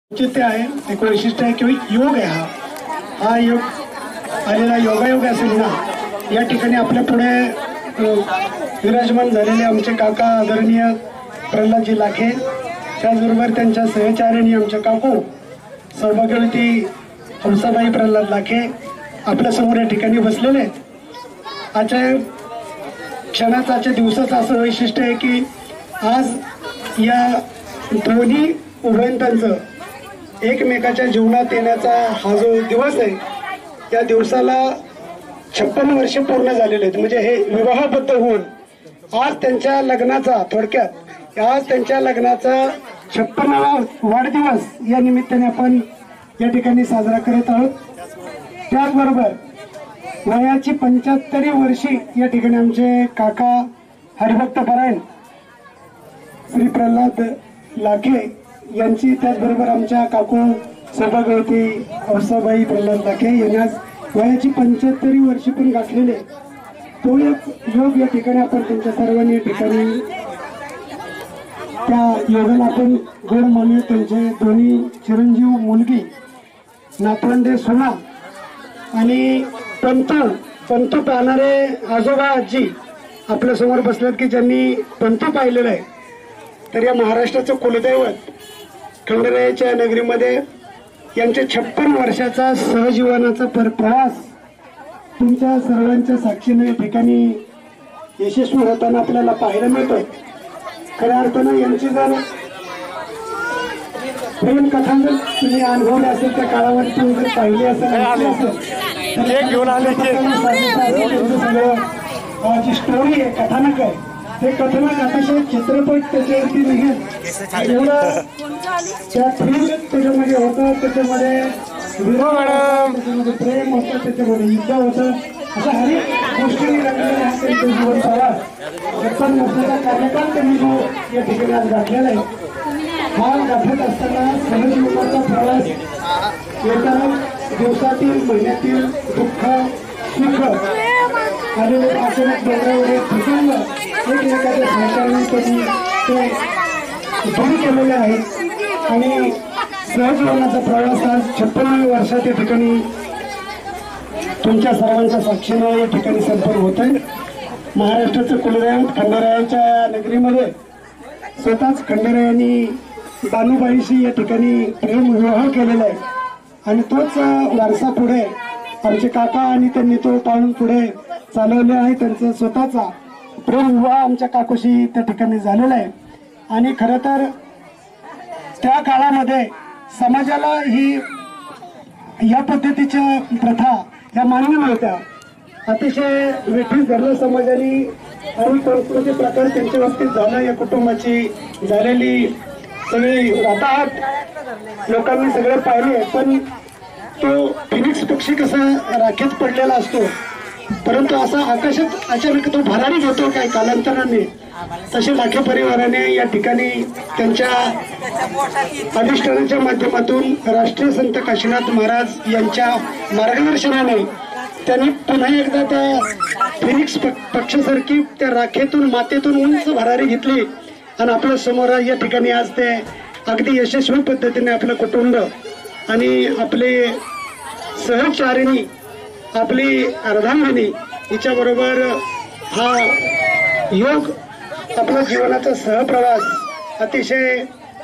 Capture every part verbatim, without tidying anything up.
चित्ते आहे एक वैशिष्ट्य आहे की योग आहे हा हा योग आलेला योगायोग असेल ना या ठिकाणी आपल्या पुढे विराजमान झालेले आमचे काका आदरणीय प्रल्हादजी लाखे त्याचबरोबर त्यांच्या सहचारिणी आमच्या काकू सौभाग्यवती हंसाबाई प्रल्हाद लाखे आपल्या समोर या ठिकाणी बसलेले आहेत। आजच्या क्षणाचं आजच्या दिवसाचं असं वैशिष्ट्य आहे की आज या दोन्ही उभयंतांचं एकमेकाच्या जीवनात येण्याचा हा जो दिवस आहे त्या दिवसाला छप्पन वर्ष पूर्ण झालेले आहेत। म्हणजे हे विवाहबद्ध होऊन आज त्यांच्या लग्नाचा थोडक्यात आज त्यांच्या लग्नाचा छप्पनावा वाढदिवस या निमित्ताने आपण या ठिकाणी साजरा करत आहोत। त्याचबरोबर वयाची पंच्याहत्तरी वर्षी या ठिकाणी आमचे काका हरिभक्त परायण श्री प्रल्हाद लाखे यांची त्याचबरोबर आमच्या काकू सौभाग्यवती हंसाबाई प्रल्हाद लाखे यांना वयाची पंच्याहत्तरी वर्षी पण गाठलेले तो एक योग या ठिकाणी आपण त्यांच्या सर्वांनी या ठिकाणी त्या योगाला आपण गोड मानूया। त्यांचे दोन्ही चिरंजीव मुलगी नातवंडे सोना आणि पंतू पंतू पाहणारे आजोबा आजी आपल्या समोर बसलेत की ज्यांनी पंतू पाहिलेलं आहे। तर या महाराष्ट्राचं कुलदैवत खंडेरायाच्या नगरीमध्ये यांच्या छप्पन वर्षाचा सहजीवनाचा प्रवास तुमच्या सर्वांच्या साक्षीने या ठिकाणी यशस्वी होताना आपल्याला पाहायला मिळतोय। खऱ्या अर्थानं यांची जर प्रेम कथा जर तुम्ही अनुभवली असेल त्या काळामध्ये तुम्ही जर पाहिली असेल घेऊन आले जी स्टोरी आहे कथानक आहे ते कथानक अतिशय चित्रपट त्याच्यावरती निघेल एवढं त्या प्रेम त्याच्यामध्ये होतं त्याच्यामध्ये विरोध त्याच्यामध्ये प्रेम होतं त्याच्यामध्ये युद्ध होतं अशा हरेक गोष्टी रंगलेल्या आहेत त्यांच्या जीवन प्रवास छप्पन वर्षाचा कार्यकाळ त्यांनी जो या ठिकाणी आज गाठलेला आहे। हा गाठत असताना सहजीवनाचा प्रवास येताना दिवसातील महिन्यातील दुःख सुख आणि अचानक डोंगरावर प्रसंग एकमेकाच्या सहकार्याने त्यांनी ते दूर केलेले आहेत आणि सहजीवनाचा प्रवास आज छप्पन्नाव्या वर्षात या ठिकाणी तुमच्या सर्वांच्या साक्षीने या ठिकाणी संपन्न होत आहे। महाराष्ट्राचं कुलदैवत खंडेरायांच्या नगरीमध्ये स्वतःच खंडेरायांनी बानुबाईशी या ठिकाणी प्रेम विवाह केलेला आहे आणि तोच वारसा पुढे आमचे काका आणि त्यांनी तो पाळून पुढे चालवले आहे। त्यांचा स्वतःचा प्रेम विवाह आमच्या काकूशी त्या ठिकाणी झालेला आहे आणि खरं तर त्या काळामध्ये समाजाला ही या पद्धतीच्या प्रथा या मान्य नव्हत्या। अतिशय वेठीस धरलं समाजाने आणि कोणकोणते प्रकार त्यांच्या बाबतीत झालं या कुटुंबाची झालेली सगळी वाताहत लोकांनी सगळे पाहिले। पण तो फिनिक्स पक्षी कसा राखेत पडलेला असतो परंतु असा आकाशात अचानक तो भरारी घेतो काय कालांतराने तसे लाखे परिवाराने या ठिकाणी त्यांच्या अधिष्ठानाच्या माध्यमातून राष्ट्रीय संत काशीनाथ महाराज यांच्या मार्गदर्शनाने त्यांनी पुन्हा एकदा त्या फिनिक्स पक्षासारखी त्या राखेतून मातेतून उंच भरारी घेतली आणि आपल्या समोर या ठिकाणी आज ते अगदी यशस्वी पद्धतीने आपलं कुटुंब आणि आपले सहचारिणी आपली अर्धांगिनी हिच्याबरोबर हा योग आपला जीवनाचा सहप्रवास अतिशय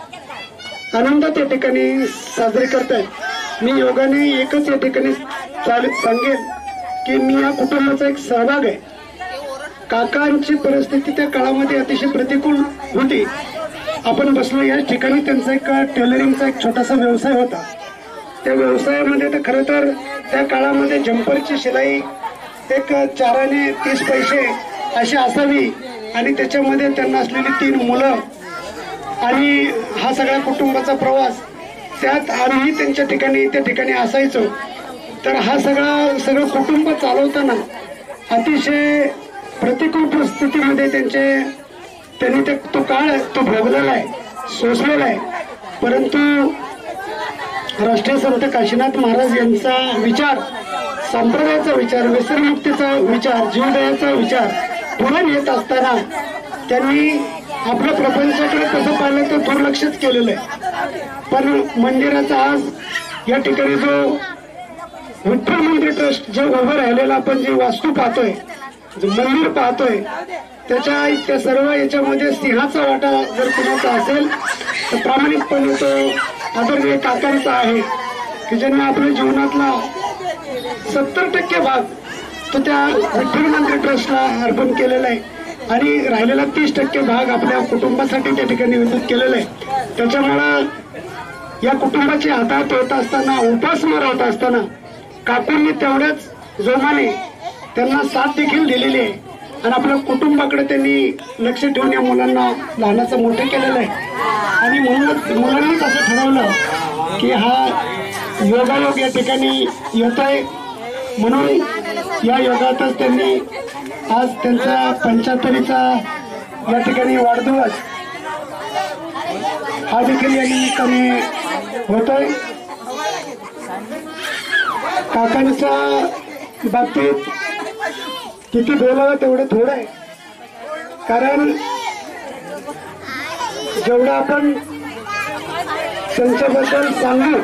आनंदात या ठिकाणी साजरे करतायत। मी योगाने एकच या ठिकाणी सांगेन की मी या कुटुंबाचा एक सहभाग आहे। काकांची परिस्थिती त्या काळामध्ये अतिशय प्रतिकूल होती। आपण बसलो या ठिकाणी त्यांचा एक टेलरिंगचा एक छोटासा व्यवसाय होता। त्या व्यवसायामध्ये तर खरं तर त्या काळामध्ये जम्परची शिलाई एक चाराने तीस पैसे अशी असावी आणि त्याच्यामध्ये त्यांना असलेली तीन मुलं आणि हा सगळ्या कुटुंबाचा प्रवास त्यात आम्ही त्यांच्या ठिकाणी त्या ठिकाणी असायचो। तर हा सगळा सगळं कुटुंब चालवताना अतिशय प्रतिकूल परिस्थितीमध्ये त्यांचे त्यांनी ते तो काळ तो भोगलेला आहे सोसलेला आहे। परंतु राष्ट्रीय संत काशीनाथ महाराज यांचा विचार संप्रदायाचा विचार व्यसनमुक्तीचा विचार जीवदयाचा विचार पुढे नेत असताना त्यांनी आपल्या प्रपंचाकडे कसं पाहिलं तर दुर्लक्षच केलेलं आहे। पण मंदिराचा आज या ठिकाणी जो विठ्ठल मंदिर ट्रस्ट जे उभं राहिलेलं आपण जे वास्तू पाहतोय, जे मंदिर पाहतोय, त्याच्या इतक्या सर्व याच्यामध्ये सिंहाचा वाटा जर कुणाचा असेल तर प्रामाणिकपणे तो आदरणीय काकांचा आहे की ज्यांनी आपल्या जीवनातला सत्तर टक्के भाग तो त्या विठ्ठल मंदिर ट्रस्टला अर्पण केलेला आहे आणि राहिलेला तीस टक्के भाग आपल्या कुटुंबासाठी त्या ठिकाणी विद्युत केलेला आहे. त्याच्यामुळं या कुटुंबाची हातात होत असताना, उपासमार होत असताना काकूंनी तेवढ्याच जोमाने त्यांना साथ देखील दिलेली आहे आणि आपल्या कुटुंबाकडे त्यांनी लक्ष ठेवून या मुलांना लहानाचं मोठं केलेलं आहे आणि म्हणूनच मुलांनीच असं ठरवलं की हा योगायोग या ठिकाणी येतोय. म्हणून या योगातच त्यांनी आज त्यांचा पंच्याहत्तरीचा या ठिकाणी वाढदिवस हा देखील या निमित्ताने होतोय. काकांच्या बाबतीत किती बोलावं तेवढं थोडं आहे, कारण जेवढं आपण त्यांच्याबद्दल सांगू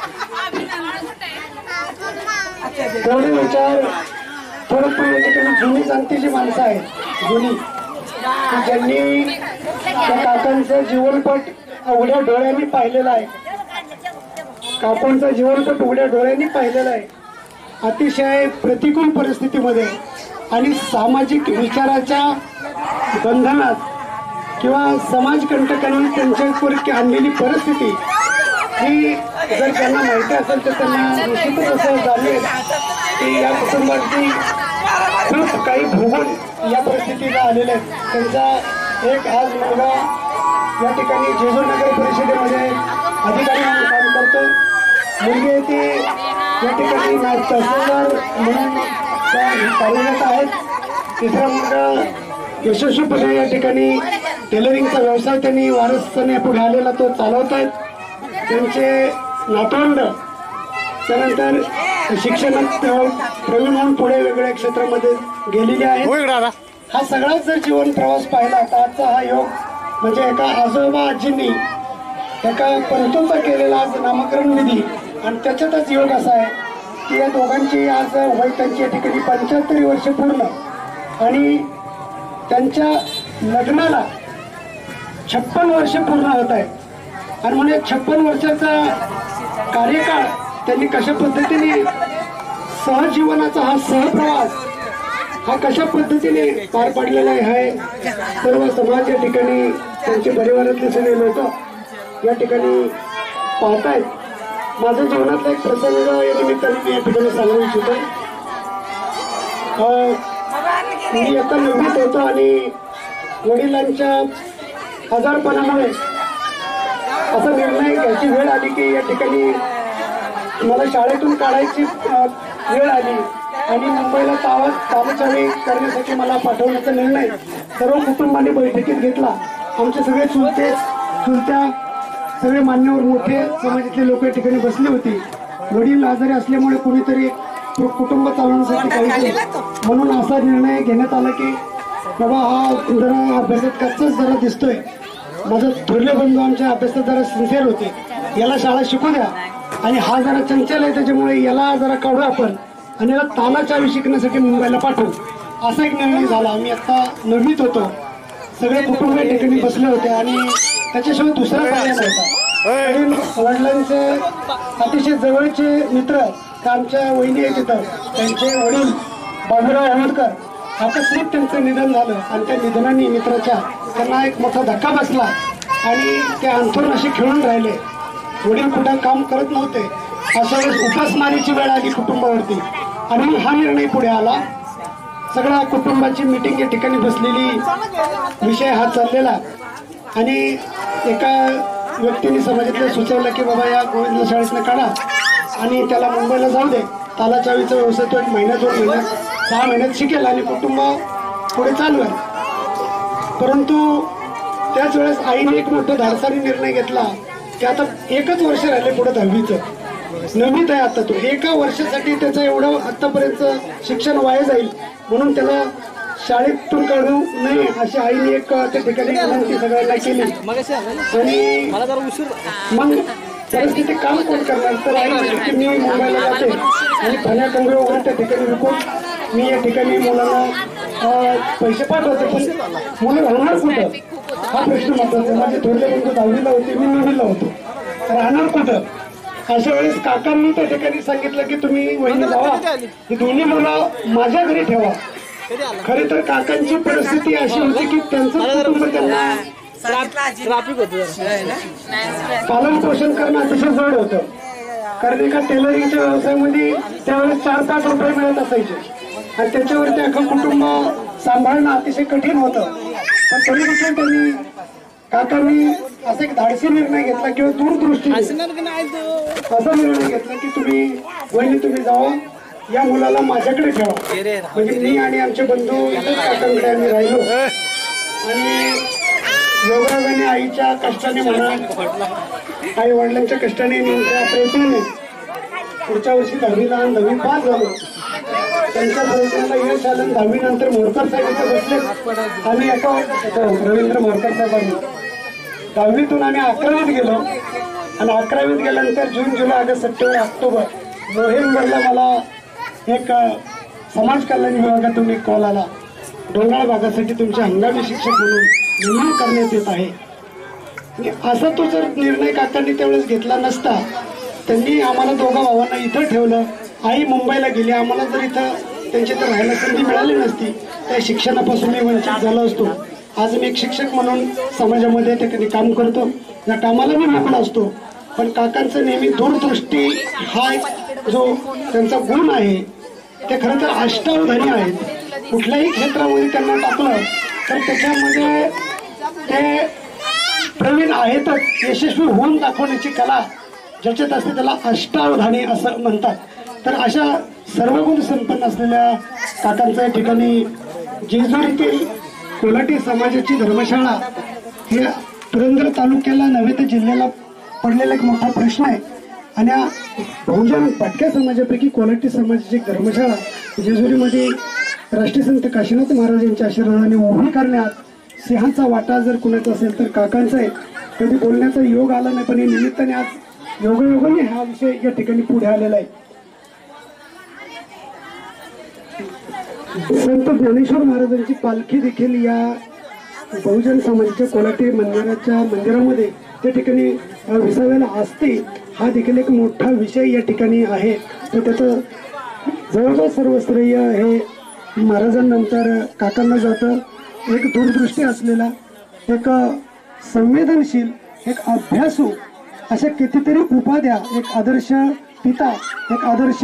तेवढे विचार थोडं थोडं ठिकाणी जुनी जाणतीची माणसं आहेत, जुनी ज्यांनी त्या काकांचं जीवनपट उघड्या डोळ्यांनी पाहिलेला आहे. काकांचं जीवनपट उघड्या डोळ्यांनी पाहिलेला आहे. अतिशय प्रतिकूल परिस्थितीमध्ये आणि सामाजिक विचाराच्या बंधनात किंवा समाजकंटकांनी त्यांच्यावर आणलेली परिस्थिती ही जर त्यांना माहिती असेल तर त्यांना निश्चितच असं जाणवेल की या कुटुंबाची खूप काही भोगून या परिस्थितीला आलेले आहेत. त्यांचा एक आज मुलगा या ठिकाणी जेजूर नगर परिषदेमध्ये अधिकारी म्हणून काम करतो. मुलगी आहे ती या ठिकाणी तहसीलदार म्हणून कार्यरत आहेत. तिसरा मुलगा यशस्वीपणे या ठिकाणी टेलरिंगचा व्यवसाय त्यांनी वारसाने पुढे आलेला तो चालवत आहेत. त्यांचे नातवंड त्यानंतर शिक्षणात प्रवीण म्हणून पुढे वेगवेगळ्या क्षेत्रामध्ये गेलेले आहेत. हा सगळाच जर जीवन प्रवास पाहिला तर आजचा हा योग म्हणजे एका आजोबा आजींनी एका पंतोचा केलेला आज नामकरण विधी आणि त्याच्यातच योग असा आहे की या दोघांची आज वय त्यांची या ठिकाणी पंच्याहत्तर वर्ष पूर्ण आणि त्यांच्या लग्नाला छप्पन वर्ष पूर्ण होत आहेत. आणि म्हणजे छप्पन वर्षाचा कार्यकाळ त्यांनी कशा पद्धतीने सहजीवनाचा हा सहप्रवास हा कशा पद्धतीने पार पाडलेला आहे. सर्व समाज या ठिकाणी त्यांचे परिवारातले सगळे लोक या ठिकाणी पाहतायत. माझ्या जीवनातला एक प्रसंग या निमित्ताने मी या ठिकाणी सांगू इच्छितो. मी आता नववीत होतो आणि वडिलांच्या आजारपणामुळे असा निर्णय घ्यायची वेळ आली की या ठिकाणी मला शाळेतून काढायची वेळ आली आणि मुंबईला तावा ताबचावी करण्यासाठी मला पाठवण्याचा निर्णय सर्व कुटुंबाने बैठकीत घेतला. आमचे सगळे चुलते चुलत्या सगळे मान्यवर मोठे समाजातले लोक या ठिकाणी बसले होते. वडील आजारी असल्यामुळे कोणीतरी कुटुंब चालवण्यासाठी काही म्हणून असा निर्णय घेण्यात आला की बाबा हा जरा अभ्यासात कच्चाच जरा दिसतोय. माझा थोरले बंधू आमच्या अभ्यासात जरा सिन्सिअर होते, याला शाळा शिकू द्या आणि हा जरा चंचल आहे त्याच्यामुळे याला जरा काढू आपण आणि याला तालाचावी शिकण्यासाठी मुंबईला पाठवू असा एक निर्णय झाला. आम्ही आता नववीत होतो. सगळे कुटुंब या ठिकाणी बसले होते आणि त्याच्याशिवाय दुसरा पर्याय नव्हता. वडिलांचे अतिशय जवळचे मित्र आमच्या वहिनी आहेत तिथं, त्यांचे वडील बाबूराव आंबेडकर आकस्मिक त्यांचं निधन झालं आणि त्या निधनाने मित्राच्या त्यांना एक मोठा धक्का बसला आणि ते अंथरूण असे खेळून राहिले. वडील कुठं काम करत नव्हते. अशा वेळेस उपासमारीची वेळ आली कुटुंबावरती आणि हा निर्णय पुढे आला. सगळ्या कुटुंबाची मीटिंग या ठिकाणी बसलेली, विषय हा चाललेला आणि एका व्यक्तीने समाजातल्या सुचवलं की बाबा या गोविंदला शाळेतनं काढा आणि त्याला मुंबईला जाऊ दे. तालाचावीचा व्यवसाय तो एक महिन्यात दोन महिन्यात सहा महिन्यात शिकेल आणि कुटुंब पुढे चालवेल. परंतु त्याच वेळेस आईने एक मोठा धाडसारी निर्णय घेतला की आता एकच वर्ष राहिले पुढे दहावीचं, नववीत आहे आता तो, एका वर्षासाठी त्याचं एवढं आतापर्यंत शिक्षण वाया जाईल म्हणून त्याला शाळेतून काढू नये अशी आईने एक त्या ठिकाणी विनंती सगळ्यांना केली. आणि मग परिस्थिती काम कोण करणार? तर आई म्हणते की मी मुंबईला जाते आणि फण्या कंगवे वगैरे त्या ठिकाणी विकून मी या ठिकाणी मुलांना पैसे पाठवते, पण मुलं राहणार कुठं हा प्रश्न महत्वाचा. माझे थोरले बंधू दहावीला होते, मी नववीला होतो, राहणार कुठं? अशा वेळेस काकांनी त्या ठिकाणी सांगितलं की तुम्ही वहिनी जावा, ही दोन्ही मुलं माझ्या घरी ठेवा. खरे तर काकांची परिस्थिती अशी होती की त्यांचं कुटुंब त्यांना पालन पोषण करणं अतिशय जड होतं. कारण एका टेलरिंगच्या व्यवसायामध्ये त्यावेळेस चार पाच रुपये मिळत असायचे आणि त्याच्यावरती अख्खं कुटुंब सांभाळणं अतिशय कठीण होतं. पण तरी देखील त्यांनी काकांनी असा एक धाडसी निर्णय घेतला किंवा दूरदृष्टी असा निर्णय घेतला की तुम्ही वहिनी तुम्ही जावा, या मुलाला माझ्याकडे ठेवा. म्हणजे मी आणि आमचे बंधू काकांकडे आम्ही राहिलो आणि योगायोगाने आईच्या कष्टाने म्हणा, आई वडिलांच्या कष्टाने त्यांच्या प्रयत्नाने पुढच्या वर्षी दहावीला आणि दहावी पास झालो. त्यांच्या प्रयत्नाला यश आलं. दहावी नंतर मोरकर साहेब इथे बसले. आम्ही एका रवींद्र मोरकर साहेबांनी दहावीतून आम्ही अकरावीत गेलो आणि अकरावीत गेल्यानंतर जून जुलै ऑगस्ट सप्टेंबर ऑक्टोबर नोव्हेंबरला मला एक समाज कल्याण विभागातून एक कॉल आला, डोंगराळ भागासाठी तुमचे हंगामी शिक्षक म्हणून नेमणूक करण्यात येत आहे. असा तो जर निर्णय काकांनी त्यावेळेस घेतला नसता, त्यांनी आम्हाला दोघा भावांना इथं ठेवलं. आई मुंबईला गेली, आम्हाला जर इथं त्यांच्या इथं राहायला संधी मिळाली नसती त्या शिक्षणापासून मी वंचित झालो असतो. आज मी एक शिक्षक म्हणून समाजामध्ये ठिकाणी काम करतो, या कामाला मी मोकळा असतो. पण काकांचं नेहमी दूरदृष्टी हा एक जो त्यांचा गुण आहे ते खरं तर अष्टावधानी आहेत. कुठल्याही क्षेत्रामध्ये त्यांना टाकलं तर त्याच्यामध्ये ते प्रवीण आहेतच. यशस्वी होऊन दाखवण्याची कला ज्याच्यात असते त्याला अष्टावधानी असं म्हणतात. तर अशा सर्व गुण संपन्न असलेल्या काकांच्या या ठिकाणी जेजुरीतील कोल्हाटी समाजाची धर्मशाळा हे पुरंदर तालुक्याला नव्हे तर जिल्ह्याला पडलेला एक मोठा प्रश्न आहे. आणि बहुजन भटक्या समाजापैकी कोल्हाटी समाजाची धर्मशाळा जेजुरीमध्ये राष्ट्रीय संत काशीनाथ महाराजांच्या आशीर्वादाने उभी करण्यात सिंहाचा वाटा जर कुणाचा असेल तर काकांचा आहे. कधी बोलण्याचा योग आला नाही, पण या निमित्ताने आज योगायोगाने हा विषय या ठिकाणी पुढे आलेला आहे. संत ज्ञानेश्वर महाराजांची पालखी देखील या बहुजन समाजाच्या कोल्हाटी मंदिराच्या मंदिरामध्ये त्या ठिकाणी विसाव्याला असते. हा देखील एक मोठा विषय या ठिकाणी आहे. तर त्याचं जवळजवळ सर्व श्रेय हे महाराजांनंतर काकांना जातं. एक दूरदृष्टी असलेला, एक संवेदनशील, एक अभ्यासू अशा कितीतरी उपाध्या, एक आदर्श पिता, एक आदर्श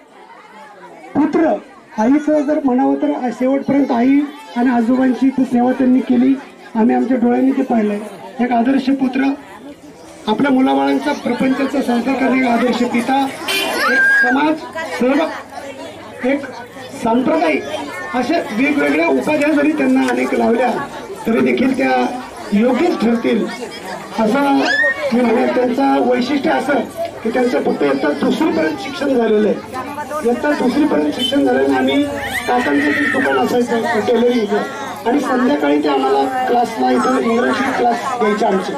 पुत्र. आईचं जर म्हणावं तर शेवटपर्यंत आई आणि आजोबांची सेवा त्यांनी केली. आम्ही आमच्या डोळ्यांनी ते पाहिलंय. एक आदर्श पुत्र, आपल्या मुलाबाळांचा प्रपंचाचा संसार करणे, आदर्श पिता, एक समाज सेवक, एक सांप्रदायिक, अशा वेगवेगळ्या उपाध्या जरी त्यांना अनेक लावल्या तरी देखील त्या योग्यच ठरतील असं मी म्हणेन. त्यांचं वैशिष्ट्य असं की त्यांचं फक्त इयत्ता दुसरीपर्यंत शिक्षण झालेलं आहे. इयत्ता दुसरीपर्यंत शिक्षण झालेलं. आम्ही काकांचं ते दुकान असायचं टेलरिंगचं आणि संध्याकाळी ते आम्हाला क्लासला इथं इंग्रजी क्लास द्यायचे आमचे.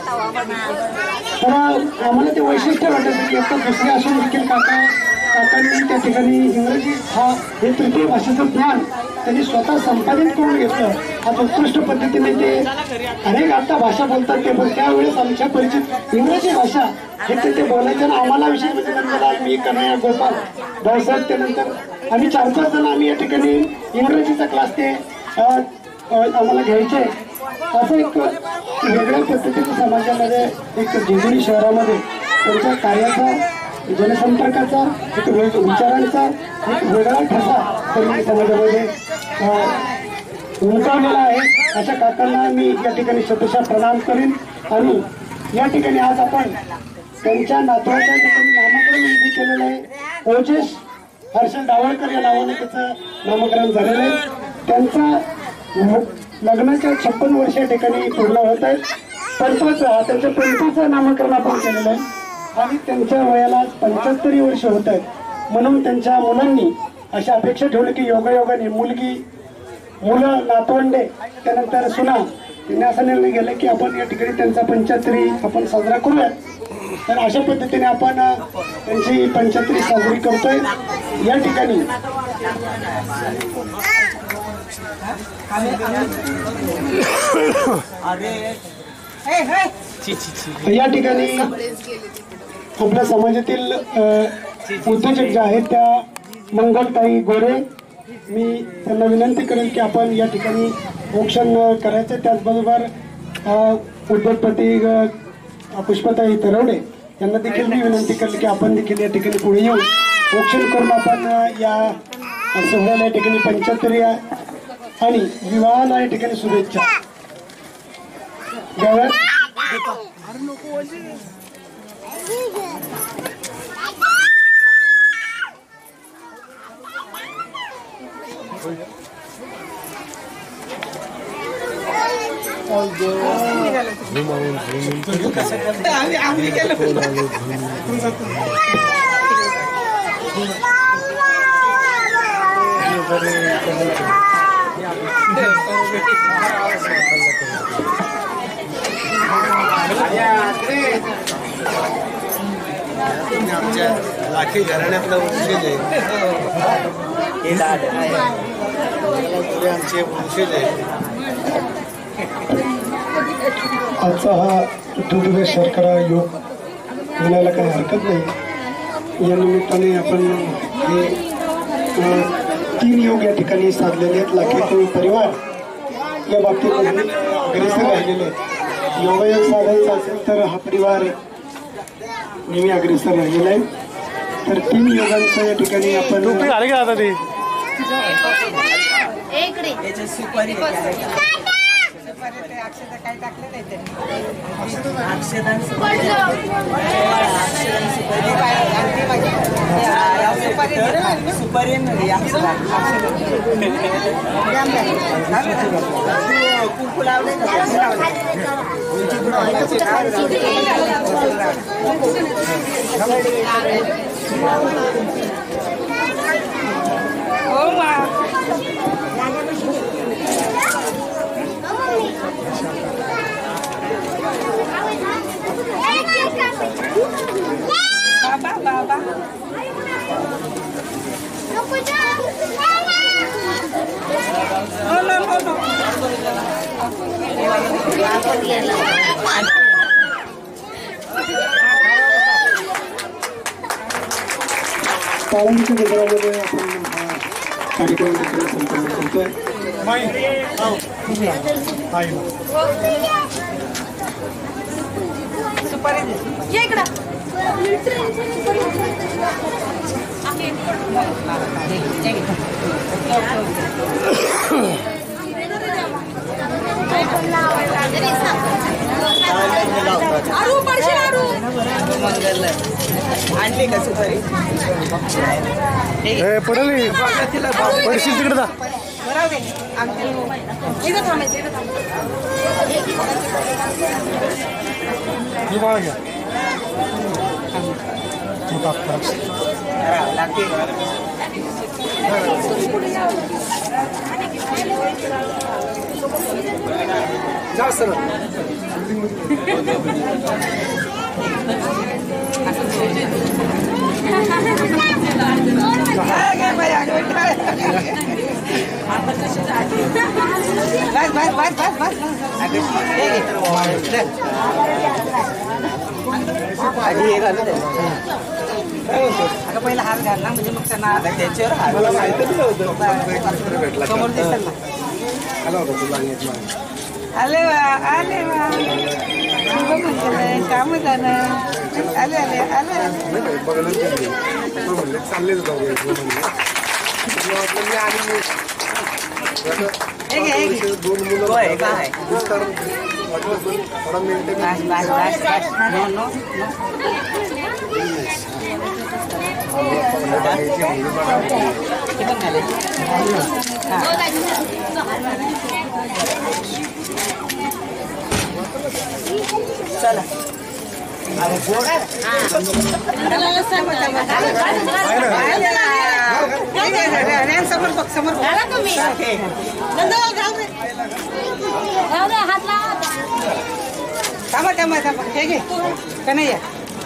तर आम्हाला ते वैशिष्ट्य वाटायचं की इयत्ता दुसरी असून देखील काका काकांनी त्या ठिकाणी इंग्रजी हा हे तृतीय भाषेचं ज्ञान त्यांनी स्वतः संपादित करून घेतलं. आज उत्कृष्ट पद्धतीने ते अनेक आता भाषा बोलतात ते, पण त्यावेळेस आमच्या परिचित इंग्रजी भाषा हे ते ते बोलायचं. ना आम्हाला विषय म्हणजे नंतर मी कन्हैया गोपाल भाऊसाहेब, त्यानंतर आम्ही चार पाच जण आम्ही या ठिकाणी इंग्रजीचा क्लास ते आम्हाला घ्यायचे. असं एक वेगळ्या पद्धतीचं समाजामध्ये एक जेजुरी शहरामध्ये त्यांच्या कार्याचा, जनसंपर्काचा, एक विचारांचा एक वेगळा ठसा त्यांनी समाजामध्ये उमटवलेला आहे. अशा काकांना मी या ठिकाणी शतशः प्रणाम करेन. आणि या ठिकाणी आज आपण त्यांच्या नातवाच्या ठिकाणी नामकरण विधी केलेलं आहे. ओजेश हर्षल डावळकर या नावाने त्याचं नामकरण झालेलं आहे. त्यांचा लग्नाच्या छप्पन वर्ष या ठिकाणी पूर्ण होत आहेत. पंचाचं त्यांच्या पंचाचं नामकरण आपण केलेलं आहे आणि त्यांच्या वयाला पंच्याहत्तरी वर्ष होत आहेत. म्हणून त्यांच्या मुलांनी अशा अपेक्षा ठेवली की योगायोगाने मुलगी, मुलं, नातवंडे, त्यानंतर सुना, त्यांनी असा निर्णय घेतला की आपण या ठिकाणी त्यांचा पंच्याहत्तरी आपण साजरा करूया. तर अशा पद्धतीने आपण त्यांची पंचाहत्तरी साजरी करतोय या ठिकाणी. या ठिकाणी आपल्या समाजातील उद्योजक जे आहेत त्या मंगलताई गोरे, मी त्यांना विनंती करेन की आपण या ठिकाणी औक्षण करायचं. त्याचबरोबर उद्योगपती पुष्पताई तरवडे यांना देखील मी विनंती केली की आपण देखील या ठिकाणी पुढे येऊन औक्षण करून आपण या सोहळ्याला या ठिकाणी पंचाहत्तरी आणि विवाहाला या ठिकाणी शुभेच्छा द्याव्यात. आमच्या लाखी घराण्यातला वंशज आहे, आमचे वंशज आहे. आजचा हा दूध शर्करा योग म्हणायला काही हरकत नाही. या निमित्ताने आपण हे तीन योग या ठिकाणी साधलेले आहेत. लाखेटोळी परिवार या बाबतीत अग्रेसर राहिलेले आहेत. योगायोग साधायचा असेल तर हा परिवार नेहमी अग्रेसर राहिलेला आहे. तर तीन योगांचं या ठिकाणी आपण काय टाकलं नाही त्यांनी सुपारी कुंकू लावले हो मा बाबा बाबा no no no no पाळणीच्या गजरामध्ये आपण हा कार्यक्रम संपन्न करतोय. सुपारी इकडं आणली का सुपारी पडली पडशील तिकडे जा. बरोबर दे आमच्या इथं थांबायचं इथं जा सर. बस बस बस बस बस अगं पहिला हार घाल ना म्हणजे मग त्यांना त्याच्यावर हार मला माहितच नव्हतं समोर दिसेल ना. आले वा आले वा काम झालं आले आले आले चालले दोन मुलं काय चला समोर बघ समोर थांबा थांबा थांबा हे घे कन्हैया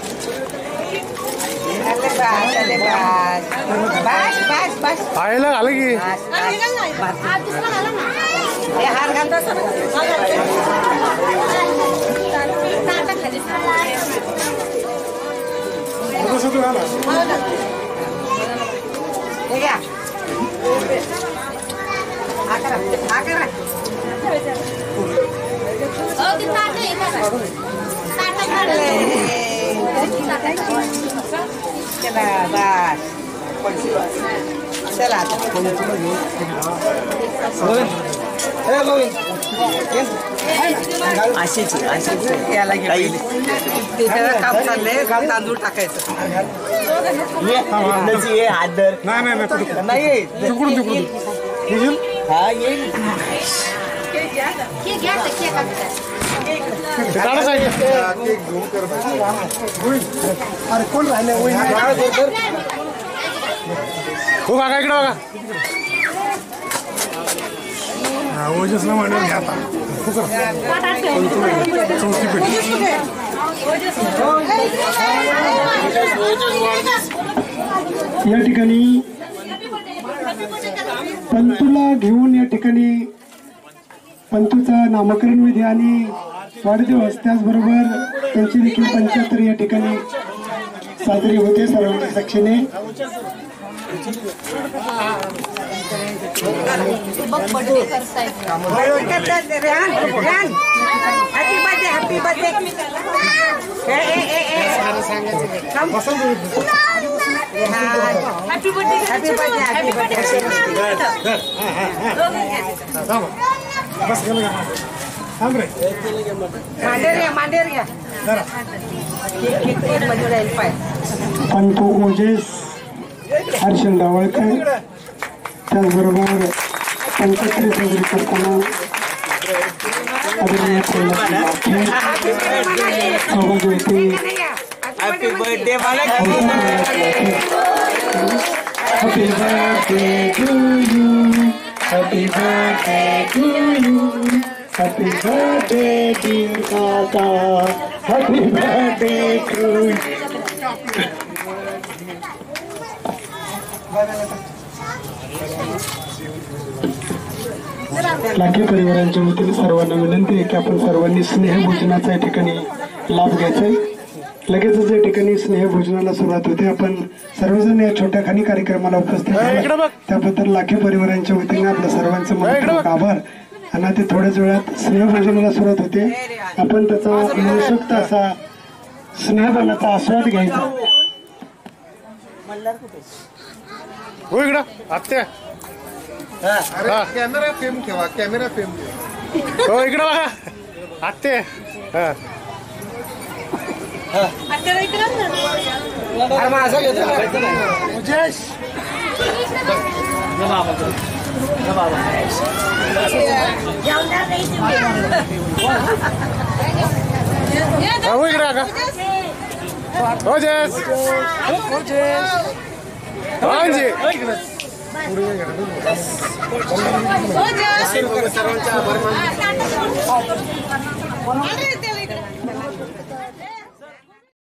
बस चले बस बस बस बस आयला आलं की हे हार घालतो हे घ्या हा करा हा करा चला बस चला अशीच अशीच याला घेऊन त्याच्यावर काम चाललंय काम तांदूळ टाकायचं आदर नाही नाही नाही तिकडून तिकडून हा येईल अरे कोण राहिले हो काका इकडे बघा ओजसला मांडून घ्या आता चौथी पेटी या ठिकाणी पंतूला घेऊन या ठिकाणी पंतूचा नामकरण विधी आणि वाढदिवस त्याचबरोबर त्यांची देखील पंच्याहत्तर या ठिकाणी साजरी होते सर्वांच्या साक्षीने happy birthday happy birthday happy birthday happy birthday बस गेलं का थांब रे मांडेर घ्या मांडेर घ्या पंतू ओजेस हर्षल डावळकर त्याचबरोबर पंचक्री साजरी करताना आदरणीय सौभाग्यवती happy birthday Happy birthday to you. Happy birthday to you. Happy birthday dear Kaka. Happy birthday to you. लाखी परिवारांच्या वतीने सर्वांना विनंती आहे की आपण सर्वांनी स्नेहभोजनाचा या ठिकाणी लाभ घ्यायचा आहे. लगेचच या ठिकाणी स्नेहभोजनाला सुरुवात होते. आपण सर्वजण या छोट्या खाणी कार्यक्रमाला उपस्थित झाला त्याबद्दल लाखी परिवारांच्या वतीने आपल्या सर्वांचं मनपूर्वक आभार. आणि ते थोड्याच वेळात स्नेहभोजनाला सुरुवात होते. आपण त्याचा मनसोक्त असा स्नेहभोजनाचा आस्वाद घ्यायचा. हो इकडं आत्या कॅमेरा फेम ठेवा कॅमेरा फेम हो इकडं बघा आत्ते हा हो इकडे का हो जेस सर्वांच्या आभार मानतो.